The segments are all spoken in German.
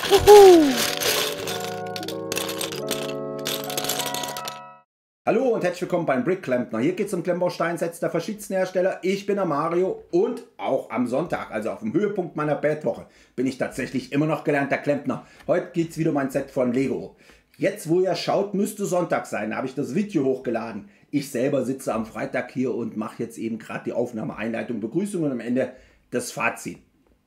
Hallo und herzlich willkommen beim Brickklempner. Hier geht es um Klemmbausteinsets der verschiedensten Hersteller. Ich bin der Mario und auch am Sonntag, also auf dem Höhepunkt meiner Badwoche, bin ich tatsächlich immer noch gelernter Klempner. Heute geht es wieder um ein Set von Lego. Jetzt, wo ihr schaut, müsste Sonntag sein, habe ich das Video hochgeladen. Ich selber sitze am Freitag hier und mache jetzt eben gerade die Aufnahme, Einleitung, Begrüßung und am Ende das Fazit.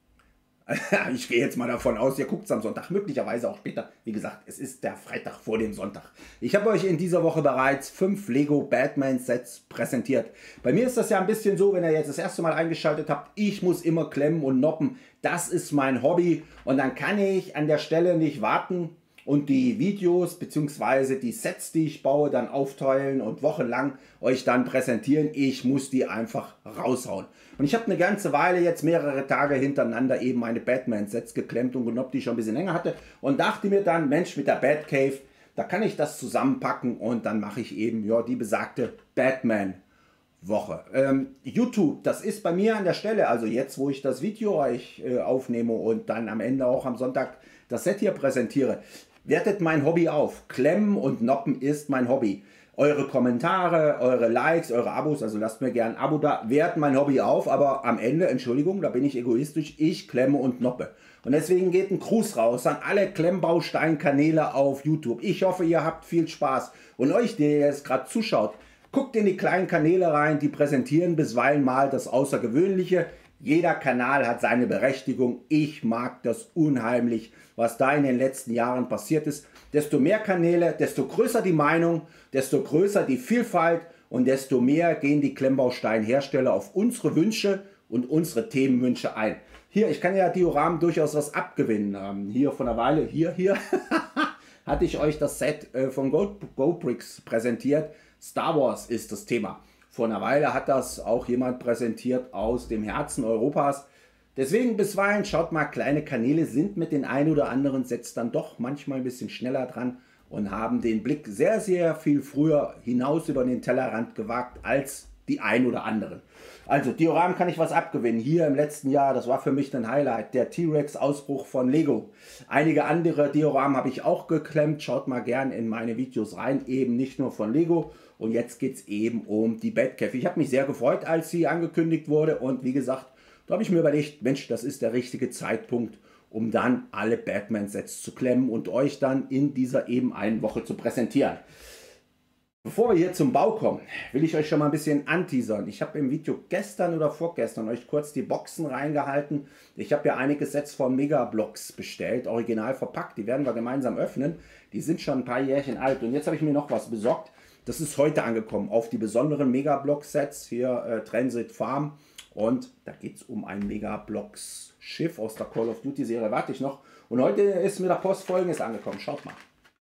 Ich gehe jetzt mal davon aus, ihr guckt es am Sonntag, möglicherweise auch später. Wie gesagt, es ist der Freitag vor dem Sonntag. Ich habe euch in dieser Woche bereits 5 Lego Batman Sets präsentiert. Bei mir ist das ja ein bisschen so, wenn ihr jetzt das erste Mal eingeschaltet habt, ich muss immer klemmen und noppen. Das ist mein Hobby und dann kann ich an der Stelle nicht warten und die Videos bzw. die Sets, die ich baue, dann aufteilen und wochenlang euch dann präsentieren. Ich muss die einfach raushauen. Und ich habe eine ganze Weile, jetzt mehrere Tage hintereinander, eben meine Batman-Sets geklemmt und genoppt, die ich schon ein bisschen länger hatte. Und dachte mir dann, Mensch, mit der Batcave, da kann ich das zusammenpacken und dann mache ich eben ja, die besagte Batman-Woche. YouTube, das ist bei mir an der Stelle, also jetzt, wo ich das Video euch aufnehme und dann am Ende auch am Sonntag das Set hier präsentiere, wertet mein Hobby auf. Klemmen und Noppen ist mein Hobby. Eure Kommentare, eure Likes, eure Abos, also lasst mir gerne ein Abo da, werten mein Hobby auf, aber am Ende, Entschuldigung, da bin ich egoistisch, ich klemme und noppe. Und deswegen geht ein Gruß raus an alle Klemmbaustein-Kanäle auf YouTube. Ich hoffe, ihr habt viel Spaß. Und euch, der jetzt gerade zuschaut, guckt in die kleinen Kanäle rein, die präsentieren bisweilen mal das Außergewöhnliche. Jeder Kanal hat seine Berechtigung. Ich mag das unheimlich, was da in den letzten Jahren passiert ist. Desto mehr Kanäle, desto größer die Meinung, desto größer die Vielfalt und desto mehr gehen die Klemmbausteinhersteller auf unsere Wünsche und unsere Themenwünsche ein. Hier, ich kann ja Dioramen durchaus was abgewinnen. Hier von der Weile, hier, hatte ich euch das Set von GoBricks präsentiert. Star Wars ist das Thema. Vor einer Weile hat das auch jemand präsentiert aus dem Herzen Europas. Deswegen bisweilen, schaut mal, kleine Kanäle sind mit den ein oder anderen Sets dann doch manchmal ein bisschen schneller dran und haben den Blick sehr, sehr viel früher hinaus über den Tellerrand gewagt als die ein oder anderen. Also Dioramen kann ich was abgewinnen. Hier im letzten Jahr, das war für mich ein Highlight, der T-Rex-Ausbruch von Lego. Einige andere Dioramen habe ich auch geklemmt. Schaut mal gern in meine Videos rein, eben nicht nur von Lego. Und jetzt geht es eben um die Batcave. Ich habe mich sehr gefreut, als sie angekündigt wurde. Und wie gesagt, da habe ich mir überlegt, Mensch, das ist der richtige Zeitpunkt, um dann alle Batman-Sets zu klemmen und euch dann in dieser eben einen Woche zu präsentieren. Bevor wir hier zum Bau kommen, will ich euch schon mal ein bisschen anteasern. Ich habe im Video gestern oder vorgestern euch kurz die Boxen reingehalten. Ich habe ja einige Sets von Megablocks bestellt, original verpackt. Die werden wir gemeinsam öffnen. Die sind schon ein paar Jährchen alt. Und jetzt habe ich mir noch was besorgt. Das ist heute angekommen auf die besonderen Megablock-Sets. Hier Transit Farm. Und da geht es um ein Megablocks-Schiff aus der Call of Duty-Serie. Warte ich noch. Und heute ist mit der Post Folgendes angekommen. Schaut mal.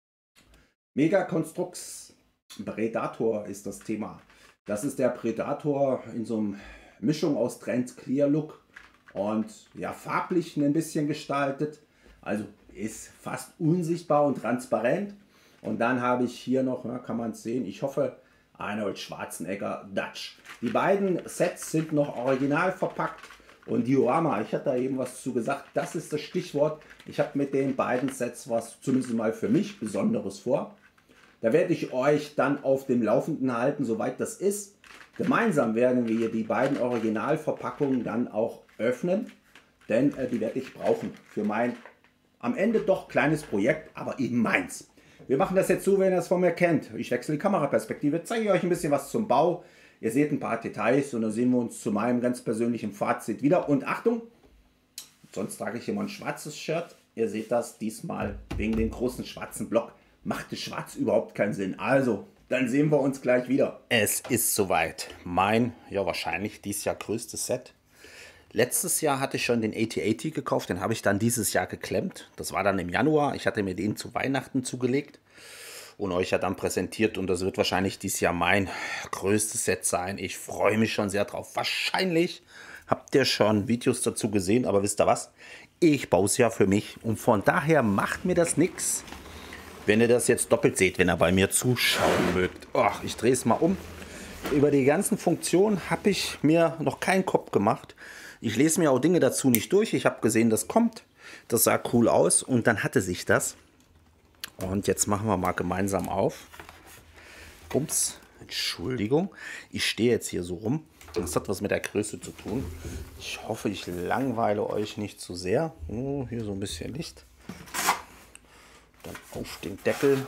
Mega Constructs Predator ist das Thema. Das ist der Predator in so einer Mischung aus Trend Clear Look und ja, farblich ein bisschen gestaltet. Also ist fast unsichtbar und transparent. Und dann habe ich hier noch, na, kann man es sehen, ich hoffe, Arnold Schwarzenegger Dutch. Die beiden Sets sind noch original verpackt. Und Diorama, ich hatte da eben was zu gesagt, das ist das Stichwort. Ich habe mit den beiden Sets was zumindest mal für mich Besonderes vor. Da werde ich euch dann auf dem Laufenden halten, soweit das ist. Gemeinsam werden wir die beiden Originalverpackungen dann auch öffnen, denn die werde ich brauchen für mein am Ende doch kleines Projekt, aber eben meins. Wir machen das jetzt so, wenn ihr es von mir kennt. Ich wechsle die Kameraperspektive, zeige euch ein bisschen was zum Bau. Ihr seht ein paar Details und dann sehen wir uns zu meinem ganz persönlichen Fazit wieder. Und Achtung, sonst trage ich immer ein schwarzes Shirt. Ihr seht das diesmal wegen dem großen schwarzen Block. Machte schwarz überhaupt keinen Sinn. Also, dann sehen wir uns gleich wieder. Es ist soweit. Mein, ja wahrscheinlich dieses Jahr größtes Set. Letztes Jahr hatte ich schon den AT-AT gekauft. Den habe ich dann dieses Jahr geklemmt. Das war dann im Januar. Ich hatte mir den zu Weihnachten zugelegt und euch ja dann präsentiert. Und das wird wahrscheinlich dieses Jahr mein größtes Set sein. Ich freue mich schon sehr drauf. Wahrscheinlich habt ihr schon Videos dazu gesehen. Aber wisst ihr was? Ich baue es ja für mich. Und von daher macht mir das nichts, wenn ihr das jetzt doppelt seht, wenn ihr bei mir zuschauen mögt. Oh, ich drehe es mal um. Über die ganzen Funktionen habe ich mir noch keinen Kopf gemacht. Ich lese mir auch Dinge dazu nicht durch. Ich habe gesehen, das kommt. Das sah cool aus und dann hatte sich das. Und jetzt machen wir mal gemeinsam auf. Ups, Entschuldigung. Ich stehe jetzt hier so rum. Das hat was mit der Größe zu tun. Ich hoffe, ich langweile euch nicht zu sehr. Oh, hier so ein bisschen Licht. Dann auf den Deckel.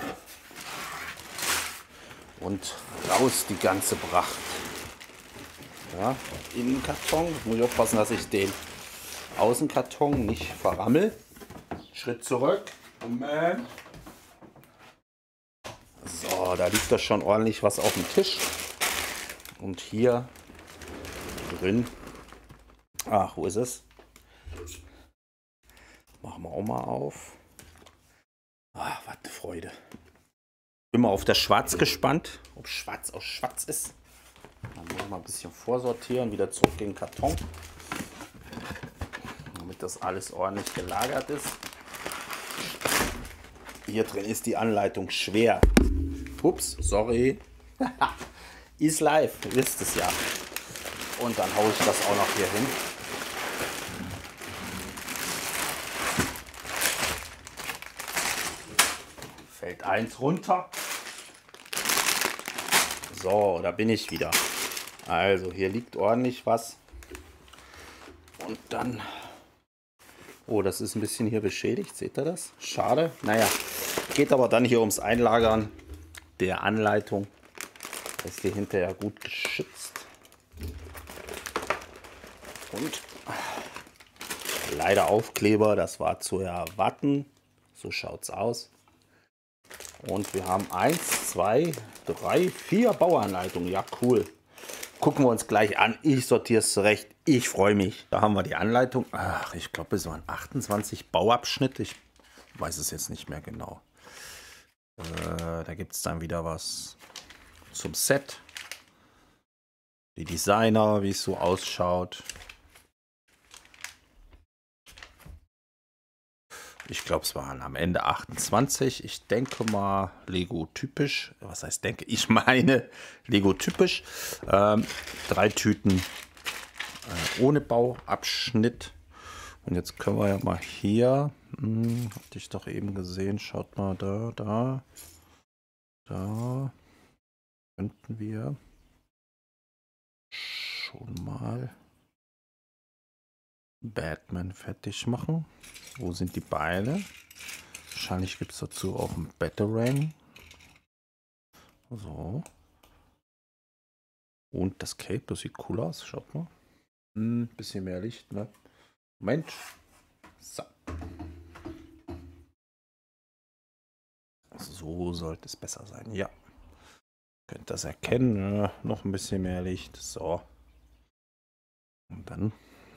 Und raus die ganze Pracht. Ja, Innenkarton. Muss ich aufpassen, dass ich den Außenkarton nicht verrammel. Schritt zurück. Moment. So, da liegt das schon ordentlich was auf dem Tisch. Und hier drin. Ach, wo ist es? Machen wir auch mal auf. Ach, was eine Freude. Immer auf das Schwarz gespannt, ob Schwarz aus Schwarz ist. Dann muss ich mal ein bisschen vorsortieren, wieder zurück in den Karton. Damit das alles ordentlich gelagert ist. Hier drin ist die Anleitung schwer. Ups, sorry. Ist live, ihr wisst es ja. Und dann haue ich das auch noch hier hin. Fällt eins runter. So, da bin ich wieder. Also, hier liegt ordentlich was. Und dann... Oh, das ist ein bisschen hier beschädigt. Seht ihr das? Schade. Naja, geht aber dann hier ums Einlagern der Anleitung. Ist hier hinterher gut geschützt. Und leider Aufkleber, das war zu erwarten. So schaut es aus. Und wir haben 1, 2, 3, 4 Bauanleitungen. Ja, cool. Gucken wir uns gleich an. Ich sortiere es zurecht. Ich freue mich. Da haben wir die Anleitung. Ach, ich glaube, es waren 28 Bauabschnitte. Ich weiß es jetzt nicht mehr genau. Da gibt es dann wieder was zum Set. Die Designer, wie es so ausschaut. Ich glaube, es waren am Ende 28. Ich denke mal Lego typisch. Was heißt denke? Ich meine Lego typisch. 3 Tüten ohne Bauabschnitt. Und jetzt können wir ja mal hier. Hatte ich doch eben gesehen. Schaut mal da. Da könnten wir schon mal Batman fertig machen. Wo sind die Beine? Wahrscheinlich gibt es dazu auch einen Batarang. So. Und das Cape, das sieht cool aus. Schaut mal. Bisschen mehr Licht, ne? Moment. So. So sollte es besser sein. Ja. Könnt das erkennen. Ne? Noch ein bisschen mehr Licht. So. Und dann.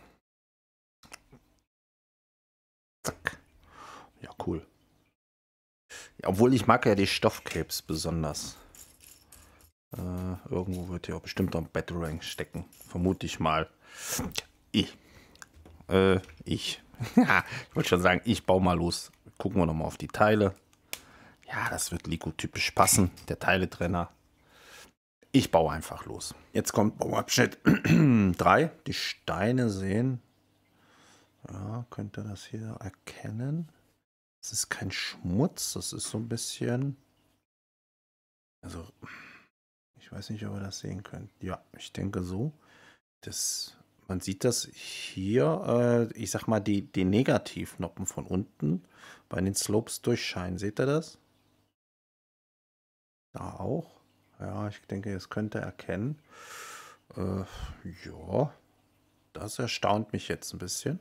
Zack. Ja, cool. Ja, obwohl ich mag ja die Stoffcapes besonders. Irgendwo wird ja bestimmt noch ein Batarang stecken. Vermute ich mal. Ich. Ich wollte schon sagen, ich baue mal los. Gucken wir noch mal auf die Teile. Ja, das wird Lego typisch passen. Der Teiletrenner. Ich baue einfach los. Jetzt kommt Bauabschnitt 3. Die Steine sehen. Ja, könnt ihr das hier erkennen? Das ist kein Schmutz. Das ist so ein bisschen... Also, ich weiß nicht, ob ihr das sehen könnt. Ja, ich denke so. Man sieht das hier, ich sag mal, die Negativnoppen von unten bei den Slopes durchscheinen. Seht ihr das? Da auch. Ja, ich denke, das könnt ihr erkennen. Ja, das erstaunt mich jetzt ein bisschen.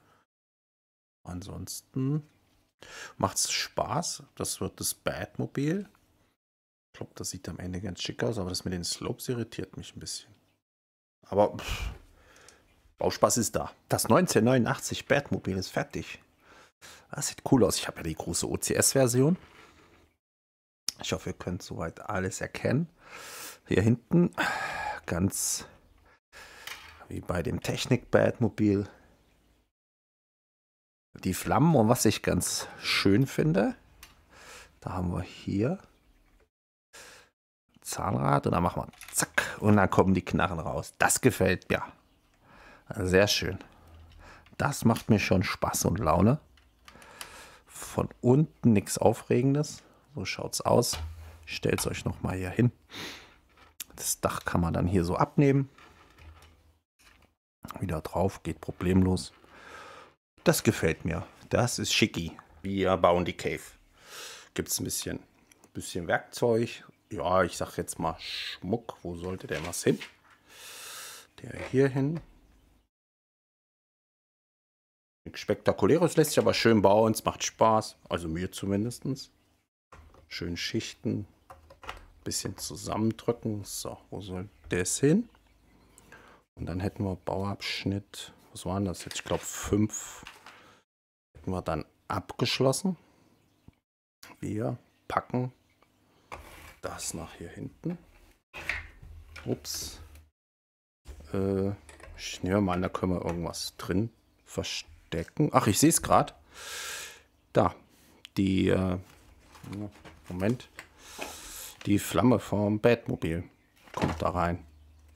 Ansonsten macht es Spaß. Das wird das Batmobil. Ich glaube, das sieht am Ende ganz schick aus, aber das mit den Slopes irritiert mich ein bisschen. Aber Bauspaß ist da. Das 1989 Batmobil ist fertig. Das sieht cool aus. Ich habe ja die große OCS-Version. Ich hoffe, ihr könnt soweit alles erkennen. Hier hinten, ganz wie bei dem Technik-Batmobil, die Flammen. Und was ich ganz schön finde, da haben wir hier Zahnrad und dann machen wir zack und dann kommen die Knarren raus. Das gefällt mir. Sehr schön. Das macht mir schon Spaß und Laune. Von unten nichts Aufregendes. So schaut es aus. Ich stelle es euch nochmal hier hin. Das Dach kann man dann hier so abnehmen. Wieder drauf, geht problemlos. Das gefällt mir. Das ist schicki. Wir bauen die Cave. Gibt es ein bisschen Werkzeug. Ja, ich sag jetzt mal Schmuck. Wo sollte der was hin? Der hier hin. Nichts Spektakuläres, lässt sich aber schön bauen. Es macht Spaß. Also mir zumindest. Schön Schichten. Bisschen zusammendrücken. So, wo soll das hin? Und dann hätten wir Bauabschnitt. Was waren das jetzt? Ich glaube 5. Hätten wir dann abgeschlossen. Wir packen das nach hier hinten. Ups. Ich nehme mal an, da können wir irgendwas drin verstecken. Ach, ich sehe es gerade. Da. Die, Moment. Die Flamme vom Batmobil kommt da rein.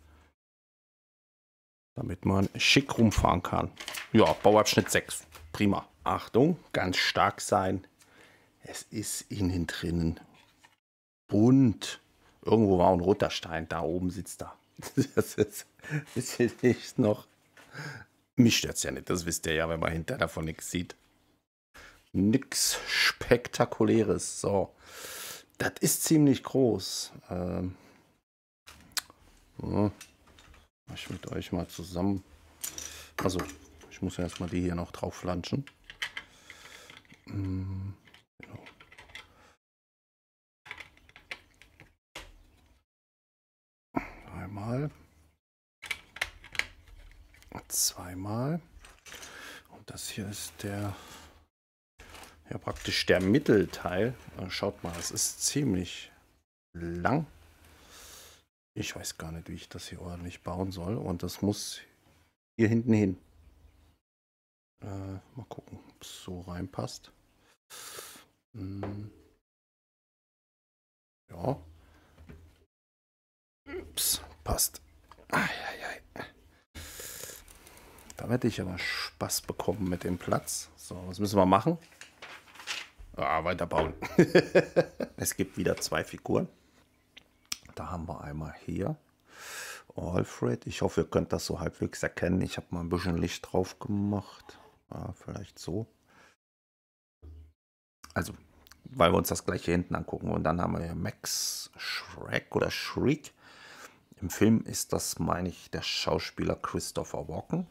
Damit man schick rumfahren kann. Ja, Bauabschnitt 6. Prima. Achtung, ganz stark sein. Es ist innen drinnen bunt. Irgendwo war ein roter Stein. Da oben sitzt er. Das ist nicht noch. Mich stört es ja nicht. Das wisst ihr ja, wenn man hinter davon nichts sieht. Nix Spektakuläres. So. Das ist ziemlich groß. Ich mit euch mal zusammen. Also, ich muss ja erstmal die hier noch drauf flanschen. Genau. Einmal. Zweimal. Und das hier ist der. Ja, praktisch der Mittelteil. Schaut mal, es ist ziemlich lang. Ich weiß gar nicht, wie ich das hier ordentlich bauen soll. Und das muss hier hinten hin. Mal gucken, ob es so reinpasst. Ja. Ups, passt. Da werde ich aber Spaß bekommen mit dem Platz. So, was müssen wir machen? Weiterbauen. Es gibt wieder 2 Figuren. Da haben wir einmal hier Alfred. Ich hoffe, ihr könnt das so halbwegs erkennen. Ich habe mal ein bisschen Licht drauf gemacht. Ja, vielleicht so. Also, weil wir uns das gleich hier hinten angucken. Und dann haben wir hier Max Schreck oder Shriek. Im Film ist das, meine ich, der Schauspieler Christopher Walken.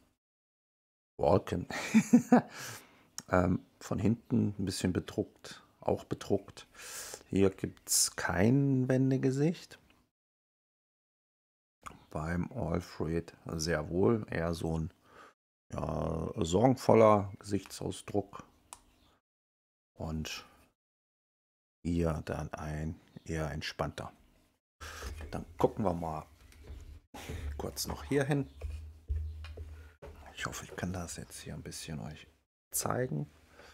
Von hinten ein bisschen bedruckt, auch bedruckt. Hier gibt es kein Wendegesicht. Beim Alfred sehr wohl, eher so ein sorgenvoller Gesichtsausdruck. Und hier dann ein eher entspannter. Dann gucken wir mal kurz noch hier hin. Ich hoffe, ich kann das jetzt hier ein bisschen euch zeigen.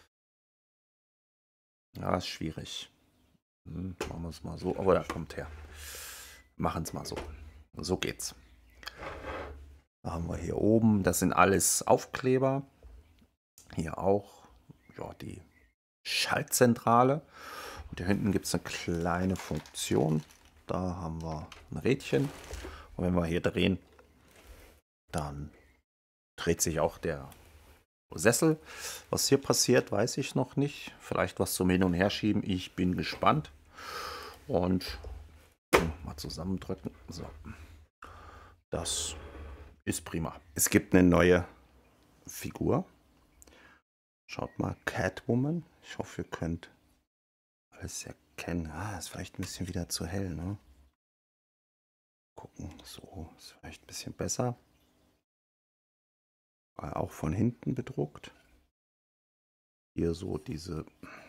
Ja, ist schwierig. Machen wir es mal so. Aber da kommt her. Machen es mal so. So geht's. Da haben wir hier oben, das sind alles Aufkleber. Hier auch ja, die Schaltzentrale. Und hier hinten gibt es eine kleine Funktion. Da haben wir ein Rädchen. Und wenn wir hier drehen, dann dreht sich auch der Sessel. Was hier passiert, weiß ich noch nicht. Vielleicht was zum Hin- und Herschieben. Ich bin gespannt. Und mal zusammendrücken. So. Das ist prima. Es gibt eine neue Figur. Schaut mal, Catwoman. Ich hoffe, ihr könnt alles erkennen. Ist vielleicht ein bisschen wieder zu hell, ne? Gucken, so ist vielleicht ein bisschen besser. Auch von hinten bedruckt. Hier so diese,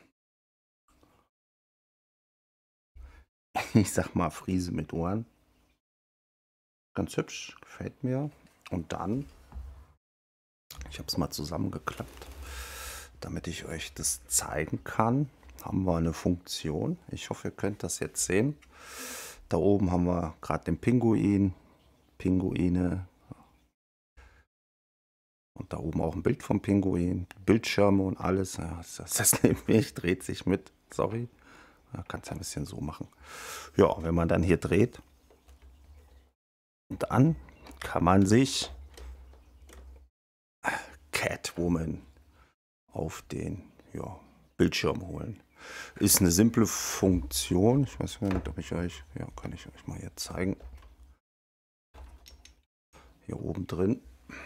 ich sag mal, Friese mit Ohren. Ganz hübsch, gefällt mir. Und dann, ich habe es mal zusammengeklappt, damit ich euch das zeigen kann, haben wir eine Funktion. Ich hoffe, ihr könnt das jetzt sehen. Da oben haben wir gerade den Pinguin, Pinguine. Und da oben auch ein Bild vom Pinguin, Bildschirme und alles. Ja, das nämlich dreht sich mit. Sorry. Ja, kannst ja ein bisschen so machen. Ja, wenn man dann hier dreht, und dann kann man sich Catwoman auf den Bildschirm holen. Ist eine simple Funktion. Ich weiß nicht, ob ich euch, kann ich euch mal hier zeigen. Hier oben drin.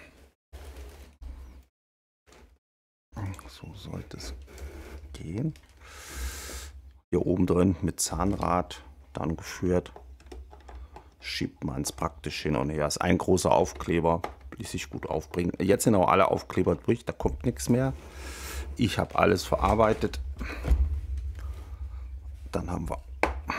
So sollte es gehen. Hier oben drin mit Zahnrad dann geführt. Schiebt man es praktisch hin und her. Ist ein großer Aufkleber. Ließ sich gut aufbringen. Jetzt sind auch alle Aufkleber durch. Da kommt nichts mehr. Ich habe alles verarbeitet. Dann haben wir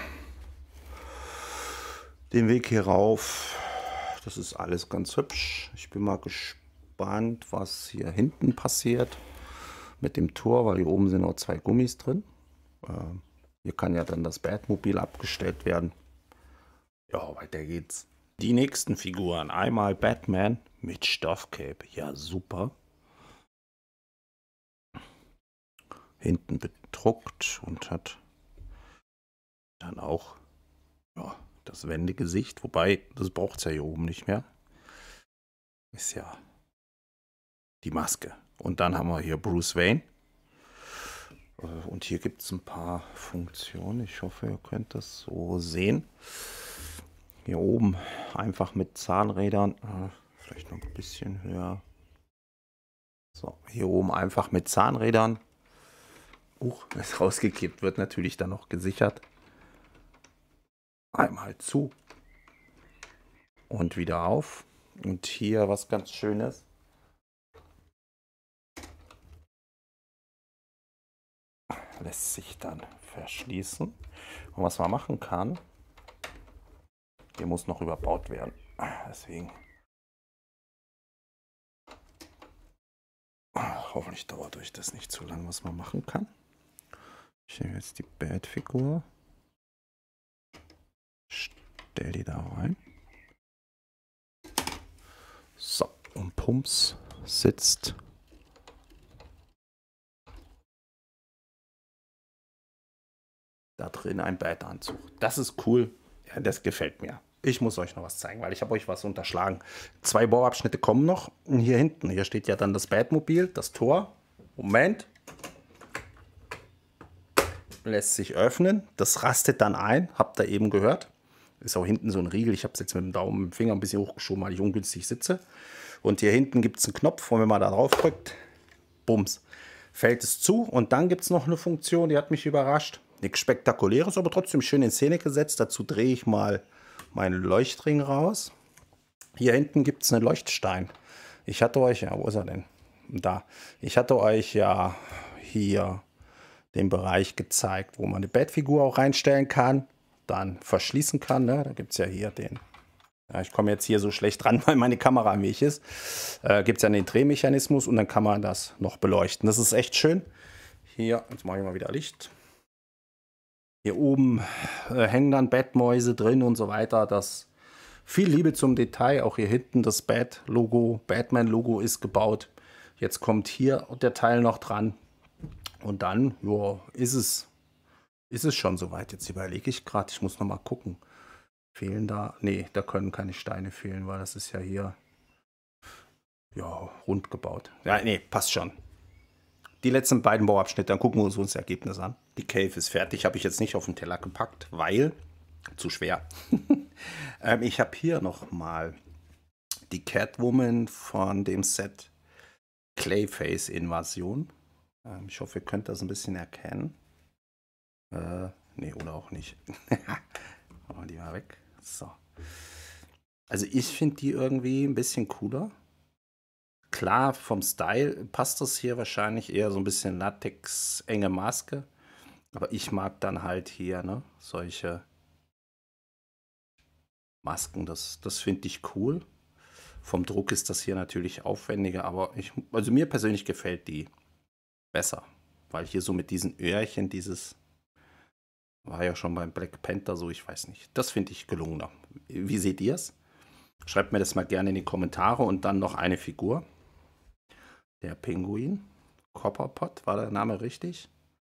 den Weg hier rauf. Das ist alles ganz hübsch. Ich bin mal gespannt, was hier hinten passiert mit dem Tor, weil hier oben sind noch 2 Gummis drin. Hier kann ja dann das Batmobil abgestellt werden. Ja, weiter geht's. Die nächsten Figuren. Einmal Batman mit Stoffcape. Ja, super. Hinten bedruckt und hat dann auch das Wendegesicht. Wobei, das braucht es ja hier oben nicht mehr. Ist ja die Maske. Und dann haben wir hier Bruce Wayne. Und hier gibt es ein paar Funktionen. Ich hoffe, ihr könnt das so sehen. Hier oben einfach mit Zahnrädern. Vielleicht noch ein bisschen höher. So, hier oben einfach mit Zahnrädern. Ist rausgekippt, wird natürlich dann noch gesichert. Einmal zu. Und wieder auf. Und hier was ganz Schönes. Lässt sich dann verschließen. Und was man machen kann, hier muss noch überbaut werden. Deswegen. Hoffentlich dauert euch das nicht zu lang, was man machen kann. Ich nehme jetzt die Bat-Figur. Stell die da rein. So, und Pumps sitzt da drin ein Bat-Anzug. Das ist cool. Ja, das gefällt mir. Ich muss euch noch was zeigen, weil ich habe euch was unterschlagen. 2 Bauabschnitte kommen noch. Und hier hinten, hier steht ja dann das Batmobil, das Tor. Moment. Lässt sich öffnen. Das rastet dann ein. Habt ihr eben gehört. Ist auch hinten so ein Riegel. Ich habe es jetzt mit dem Daumen, mit dem Finger ein bisschen hochgeschoben, weil ich ungünstig sitze. Und hier hinten gibt es einen Knopf. Und wenn man da drauf drückt, bums, fällt es zu. Und dann gibt es noch eine Funktion, die hat mich überrascht. Nichts Spektakuläres, aber trotzdem schön in Szene gesetzt. Dazu drehe ich mal meinen Leuchtring raus. Hier hinten gibt es einen Leuchtstein. Ich hatte euch, ja, wo ist er denn? Da. Ich hatte euch ja hier den Bereich gezeigt, wo man eine Batfigur auch reinstellen kann, dann verschließen kann. Ne? Da gibt es ja hier den. Ja, ich komme jetzt hier so schlecht dran, weil meine Kamera am Weg ist. Gibt es ja den Drehmechanismus und dann kann man das noch beleuchten. Das ist echt schön. Hier, jetzt mache ich mal wieder Licht. Hier oben hängen dann Batmäuse drin und so weiter. Das viel Liebe zum Detail. Auch hier hinten das Bat-Logo, Batman-Logo ist gebaut. Jetzt kommt hier der Teil noch dran. Und dann, ja, ist es schon soweit. Jetzt überlege ich gerade, ich muss noch mal gucken. Fehlen da? Nee, da können keine Steine fehlen, weil das ist ja hier rund gebaut. Ja, nee, passt schon. Die letzten beiden Bauabschnitte, dann gucken wir uns das Ergebnis an. Die Cave ist fertig, habe ich jetzt nicht auf den Teller gepackt, weil zu schwer. Ich habe hier noch mal die Catwoman von dem Set Clayface Invasion. Ich hoffe, ihr könnt das ein bisschen erkennen. Nee, oder auch nicht. Machen wir die mal weg. So. Also ich finde die irgendwie ein bisschen cooler. Klar, vom Style passt das hier wahrscheinlich eher so ein bisschen Latex, enge Maske. Aber ich mag dann halt hier, ne, solche Masken. Das finde ich cool. Vom Druck ist das hier natürlich aufwendiger, aber also mir persönlich gefällt die besser. Weil hier so mit diesen Öhrchen, dieses war ja schon beim Black Panther so, ich weiß nicht. Das finde ich gelungener. Wie seht ihr es? Schreibt mir das mal gerne in die Kommentare und dann noch eine Figur. Der Pinguin. Copperpot, war der Name richtig?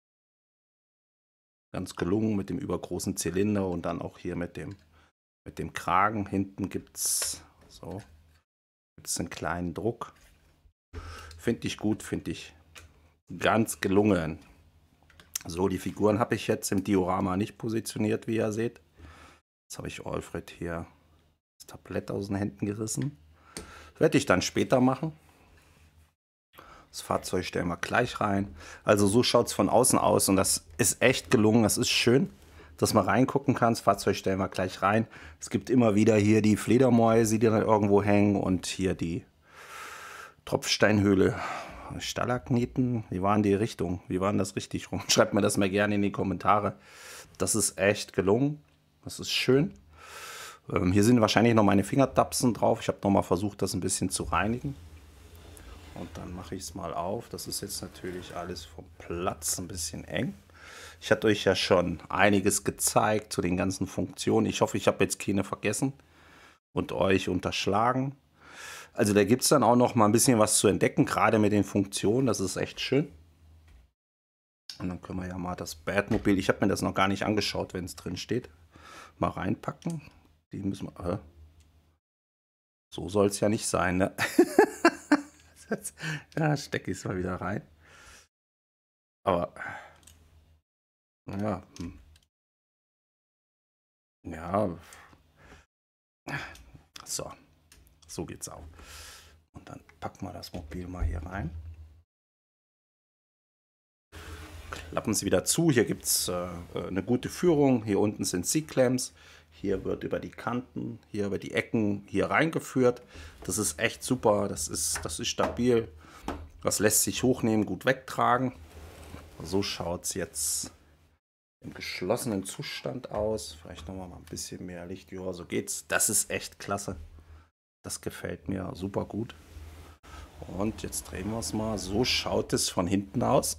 Ganz gelungen mit dem übergroßen Zylinder und dann auch hier mit dem Kragen. Hinten gibt es einen kleinen Druck. Finde ich gut, finde ich ganz gelungen. So, die Figuren habe ich jetzt im Diorama nicht positioniert, wie ihr seht. Jetzt habe ich Alfred hier das Tablett aus den Händen gerissen. Das werde ich dann später machen. Das Fahrzeug stellen wir gleich rein. Also so schaut es von außen aus und das ist echt gelungen. Das ist schön, dass man reingucken kann. Das Fahrzeug stellen wir gleich rein. Es gibt immer wieder hier die Fledermäuse, die dann irgendwo hängen und hier die Tropfsteinhöhle. Stalagniten, wie waren die Richtung? Wie waren das richtig rum? Schreibt mir das mal gerne in die Kommentare. Das ist echt gelungen. Das ist schön. Hier sind wahrscheinlich noch meine Fingertapsen drauf. Ich habe noch mal versucht, das ein bisschen zu reinigen. Und dann mache ich es mal auf. Das ist jetzt natürlich alles vom Platz ein bisschen eng. Ich hatte euch ja schon einiges gezeigt zu den ganzen Funktionen. Ich hoffe, ich habe jetzt keine vergessen und euch unterschlagen. Also da gibt es dann auch noch mal ein bisschen was zu entdecken, gerade mit den Funktionen. Das ist echt schön. Und dann können wir ja mal das Batmobil, ich habe mir das noch gar nicht angeschaut, wenn es drin steht, mal reinpacken. Die müssen wir, so soll es ja nicht sein, ne? Ja, stecke ich es mal wieder rein. Aber, ja, ja, so geht's auch. Und dann packen wir das Mobil mal hier rein. Klappen Sie wieder zu. Hier gibt es eine gute Führung. Hier unten sind C-Clamps. Hier wird über die Kanten, hier über die Ecken hier reingeführt. Das ist echt super. Das ist stabil. Das lässt sich hochnehmen, gut wegtragen. So schaut es jetzt im geschlossenen Zustand aus. Vielleicht nochmal mal ein bisschen mehr Licht. Ja, so geht's. Das ist echt klasse. Das gefällt mir super gut. Und jetzt drehen wir es mal. So schaut es von hinten aus.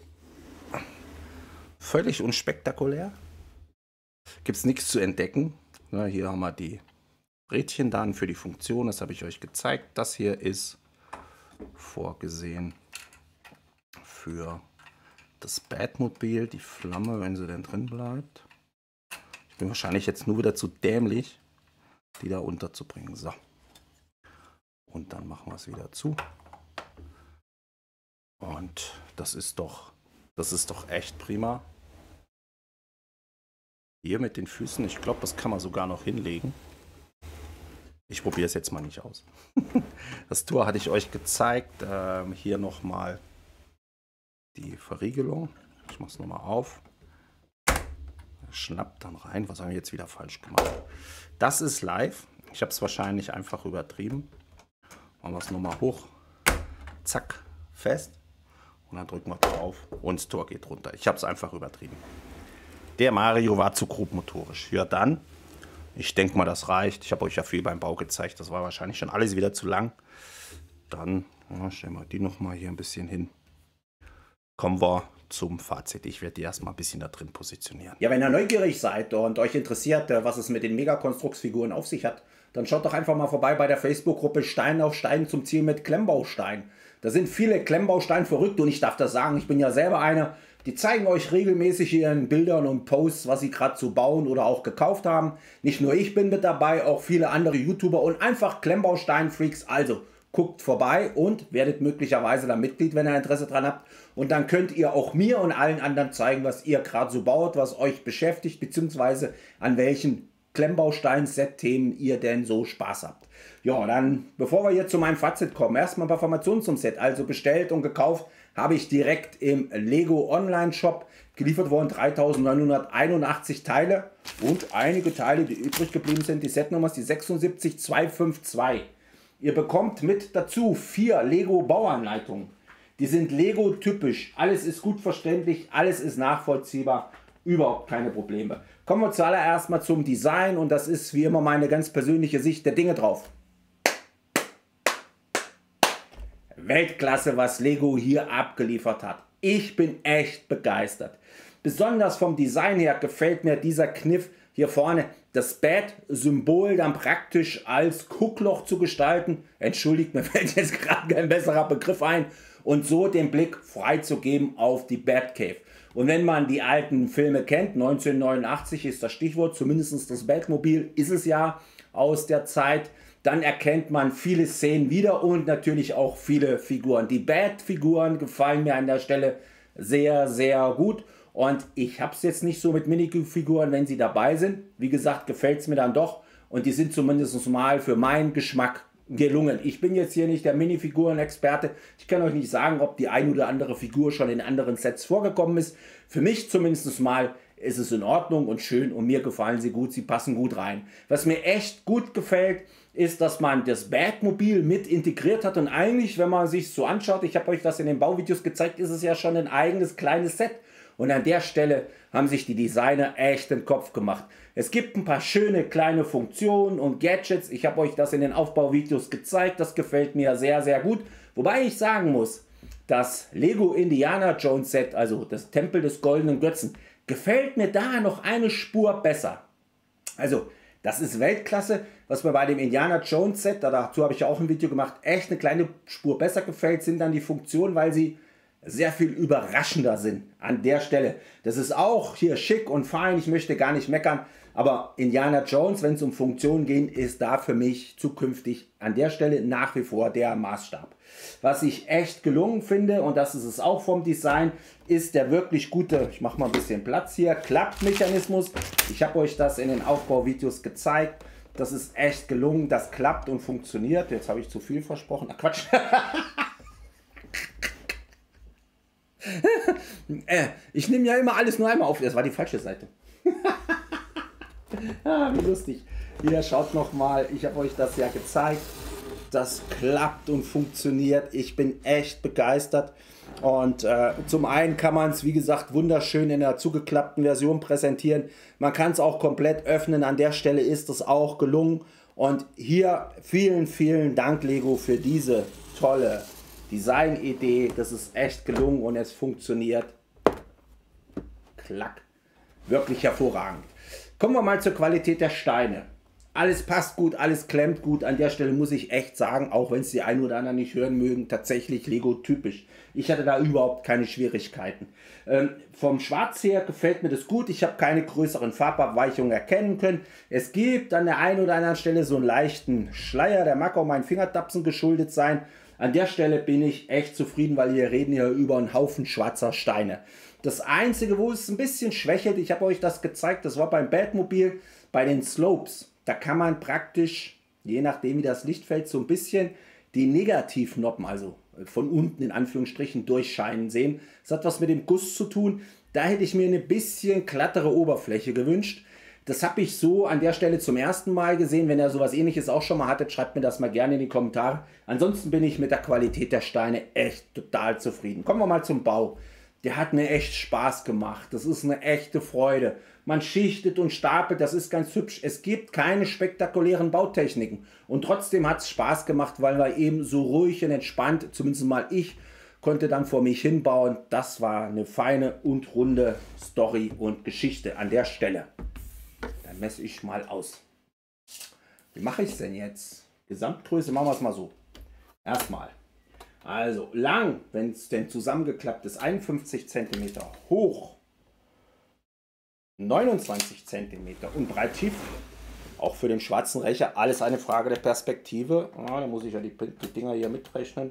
Völlig unspektakulär. Gibt es nichts zu entdecken. Ja, hier haben wir die Rädchen dann für die Funktion. Das habe ich euch gezeigt. Das hier ist vorgesehen für das Batmobil. Die Flamme, wenn sie denn drin bleibt. Ich bin wahrscheinlich jetzt nur wieder zu dämlich, die da unterzubringen. So. Und dann machen wir es wieder zu. Und das ist doch echt prima. Hier mit den Füßen, ich glaube, das kann man sogar noch hinlegen. Ich probiere es jetzt mal nicht aus. Das Tour hatte ich euch gezeigt. Hier nochmal die Verriegelung. Ich mache es nochmal auf. Schnappt dann rein. Was haben wir jetzt wieder falsch gemacht? Das ist live. Ich habe es wahrscheinlich einfach übertrieben. Machen wir es nochmal hoch. Zack, fest. Und dann drücken wir drauf und das Tor geht runter. Ich habe es einfach übertrieben. Der Mario war zu grobmotorisch. Ja dann, ich denke mal, das reicht. Ich habe euch ja viel beim Bau gezeigt. Das war wahrscheinlich schon alles wieder zu lang. Dann stellen wir die nochmal hier ein bisschen hin. Kommen wir zum Fazit. Ich werde die erstmal ein bisschen da drin positionieren. Ja, wenn ihr neugierig seid und euch interessiert, was es mit den Megakonstruxfiguren auf sich hat, dann schaut doch einfach mal vorbei bei der Facebook-Gruppe Stein auf Stein zum Ziel mit Klemmbaustein. Da sind viele Klemmbaustein verrückt und ich darf das sagen, ich bin ja selber einer. Die zeigen euch regelmäßig hier in Bildern und Posts, was sie gerade zu bauen oder auch gekauft haben. Nicht nur ich bin mit dabei, auch viele andere YouTuber und einfach Klemmbaustein-Freaks. Also guckt vorbei und werdet möglicherweise dann Mitglied, wenn ihr Interesse dran habt. Und dann könnt ihr auch mir und allen anderen zeigen, was ihr gerade so baut, was euch beschäftigt, beziehungsweise an welchen Klemmbaustein-Set-Themen ihr denn so Spaß habt. Ja, dann, bevor wir jetzt zu meinem Fazit kommen, erstmal ein paar Informationen zum Set. Also bestellt und gekauft habe ich direkt im Lego Online-Shop. Geliefert worden 3981 Teile und einige Teile, die übrig geblieben sind. Die Setnummer ist die 76252. Ihr bekommt mit dazu 4 Lego Bauanleitungen. Die sind Lego typisch. Alles ist gut verständlich, alles ist nachvollziehbar. Überhaupt keine Probleme. Kommen wir zuallererst mal zum Design und das ist wie immer meine ganz persönliche Sicht der Dinge drauf. Weltklasse, was Lego hier abgeliefert hat. Ich bin echt begeistert. Besonders vom Design her gefällt mir dieser Kniff, hier vorne das Bad-Symbol dann praktisch als Guckloch zu gestalten. Entschuldigt, mir fällt jetzt gerade kein besserer Begriff ein. Und so den Blick freizugeben auf die Batcave. Und wenn man die alten Filme kennt, 1989 ist das Stichwort, zumindest das Batmobil ist es ja aus der Zeit, dann erkennt man viele Szenen wieder und natürlich auch viele Figuren. Die Bat-Figuren gefallen mir an der Stelle sehr, sehr gut. Und ich habe es jetzt nicht so mit Minifiguren, wenn sie dabei sind. Wie gesagt, gefällt es mir dann doch. Und die sind zumindest mal für meinen Geschmack gelungen. Ich bin jetzt hier nicht der Minifiguren-Experte. Ich kann euch nicht sagen, ob die ein oder andere Figur schon in anderen Sets vorgekommen ist. Für mich zumindest mal ist es in Ordnung und schön und mir gefallen sie gut. Sie passen gut rein. Was mir echt gut gefällt, ist, dass man das Batmobil mit integriert hat. Und eigentlich, wenn man sich so anschaut, ich habe euch das in den Bauvideos gezeigt, ist es ja schon ein eigenes kleines Set. Und an der Stelle haben sich die Designer echt den Kopf gemacht. Es gibt ein paar schöne kleine Funktionen und Gadgets. Ich habe euch das in den Aufbauvideos gezeigt. Das gefällt mir sehr, sehr gut. Wobei ich sagen muss, das Lego Indiana Jones Set, also das Tempel des goldenen Götzen, gefällt mir da noch eine Spur besser. Also, das ist Weltklasse. Was mir bei dem Indiana Jones Set, dazu habe ich ja auch ein Video gemacht, echt eine kleine Spur besser gefällt, sind dann die Funktionen, weil sie sehr viel überraschender sind an der Stelle. Das ist auch hier schick und fein, ich möchte gar nicht meckern, aber Indiana Jones, wenn es um Funktionen geht, ist da für mich zukünftig an der Stelle nach wie vor der Maßstab. Was ich echt gelungen finde, und das ist es auch vom Design, ist der wirklich gute, ich mache mal ein bisschen Platz hier, Klappmechanismus. Ich habe euch das in den Aufbauvideos gezeigt. Das ist echt gelungen, das klappt und funktioniert. Jetzt habe ich zu viel versprochen. Ach Quatsch. Ich nehme ja immer alles nur einmal auf. Das war die falsche Seite. Wie lustig. Hier, schaut nochmal. Ich habe euch das ja gezeigt. Das klappt und funktioniert. Ich bin echt begeistert. Und zum einen kann man es, wie gesagt, wunderschön in der zugeklappten Version präsentieren. Man kann es auch komplett öffnen. An der Stelle ist es auch gelungen. Und hier vielen, vielen Dank, Lego, für diese tolle Designidee. Das ist echt gelungen und es funktioniert. Klack. Wirklich hervorragend. Kommen wir mal zur Qualität der Steine. Alles passt gut, alles klemmt gut. An der Stelle muss ich echt sagen, auch wenn es die einen oder anderen nicht hören mögen, tatsächlich Lego typisch. Ich hatte da überhaupt keine Schwierigkeiten. Vom Schwarz her gefällt mir das gut. Ich habe keine größeren Farbabweichungen erkennen können. Es gibt an der einen oder anderen Stelle so einen leichten Schleier. Der mag auch meinen Fingertapsen geschuldet sein. An der Stelle bin ich echt zufrieden, weil wir reden hier über einen Haufen schwarzer Steine. Das Einzige, wo es ein bisschen schwächelt, ich habe euch das gezeigt, das war beim Batmobil, bei den Slopes. Da kann man praktisch, je nachdem wie das Licht fällt, so ein bisschen die Negativnoppen, also von unten in Anführungsstrichen durchscheinen sehen. Das hat was mit dem Guss zu tun. Da hätte ich mir eine bisschen glattere Oberfläche gewünscht. Das habe ich so an der Stelle zum ersten Mal gesehen. Wenn ihr sowas Ähnliches auch schon mal hattet, schreibt mir das mal gerne in die Kommentare. Ansonsten bin ich mit der Qualität der Steine echt total zufrieden. Kommen wir mal zum Bau. Der hat mir echt Spaß gemacht. Das ist eine echte Freude. Man schichtet und stapelt, das ist ganz hübsch. Es gibt keine spektakulären Bautechniken. Und trotzdem hat es Spaß gemacht, weil wir eben so ruhig und entspannt, zumindest mal ich, konnte dann vor mich hinbauen. Das war eine feine und runde Story und Geschichte an der Stelle. Dann messe ich mal aus. Wie mache ich es denn jetzt? Gesamtgröße machen wir es mal so. Erstmal. Also lang, wenn es denn zusammengeklappt ist, 51 cm, hoch 29 cm und breit tief, auch für den schwarzen Rächer, alles eine Frage der Perspektive. Da muss ich ja die Dinger hier mitrechnen.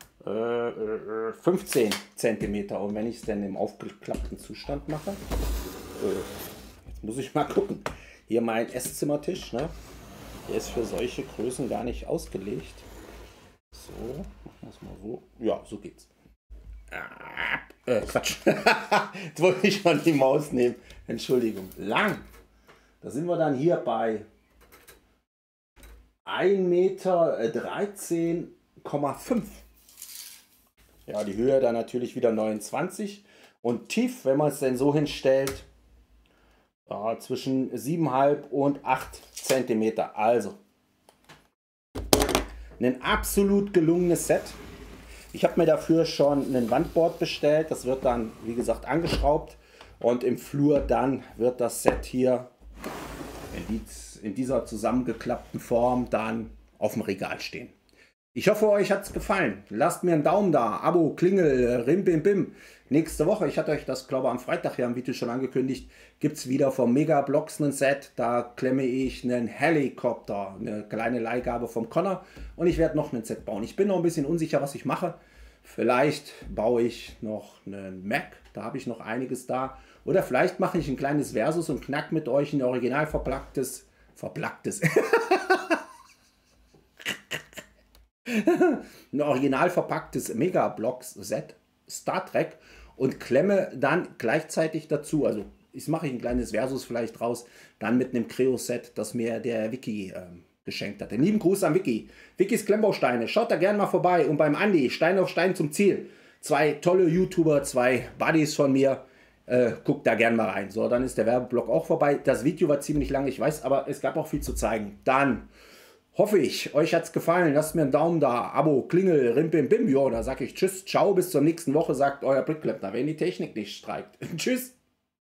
15 cm. Und wenn ich es denn im aufgeklappten Zustand mache, jetzt muss ich mal gucken. Hier mein Esszimmertisch, ne? Der ist für solche Größen gar nicht ausgelegt. So, machen wir es mal so. Ja, so geht's. Quatsch. Jetzt wollte ich mal die Maus nehmen. Entschuldigung. Lang. Da sind wir dann hier bei 1,13,5 m. Ja, die Höhe dann natürlich wieder 29. Und tief, wenn man es denn so hinstellt, zwischen 7,5 und 8 cm. Also ein absolut gelungenes Set. Ich habe mir dafür schon ein Wandboard bestellt. Das wird dann, wie gesagt, angeschraubt. Und im Flur dann wird das Set hier in dieser zusammengeklappten Form dann auf dem Regal stehen. Ich hoffe, euch hat es gefallen. Lasst mir einen Daumen da, Abo, Klingel, Rimbim-Bim. Nächste Woche, ich hatte euch das, glaube ich, am Freitag hier am Video schon angekündigt, gibt es wieder vom Megablocks ein Set. Da klemme ich einen Helikopter, eine kleine Leihgabe vom Connor. Und ich werde noch ein Set bauen. Ich bin noch ein bisschen unsicher, was ich mache. Vielleicht baue ich noch einen Mac, da habe ich noch einiges da. Oder vielleicht mache ich ein kleines Versus und knack mit euch ein original verpacktes ein original verpacktes Megablocks-Set Star Trek und klemme dann gleichzeitig dazu, also ich mache ein kleines Versus vielleicht raus, dann mit einem Creo-Set, das mir der Wiki geschenkt hat. Den lieben Gruß an Wiki. Wikis Klemmbausteine, schaut da gerne mal vorbei. Und beim Andi, Stein auf Stein zum Ziel. 2 tolle YouTuber, 2 Buddies von mir. Guckt da gerne mal rein. So, dann ist der Werbeblock auch vorbei. Das Video war ziemlich lang, ich weiß, aber es gab auch viel zu zeigen. Dann hoffe ich, euch hat es gefallen. Lasst mir einen Daumen da, Abo, Klingel, Rimbim, Bim. Jo, da sage ich Tschüss, ciao, bis zur nächsten Woche, sagt euer Brickklempner, wenn die Technik nicht streikt. Tschüss.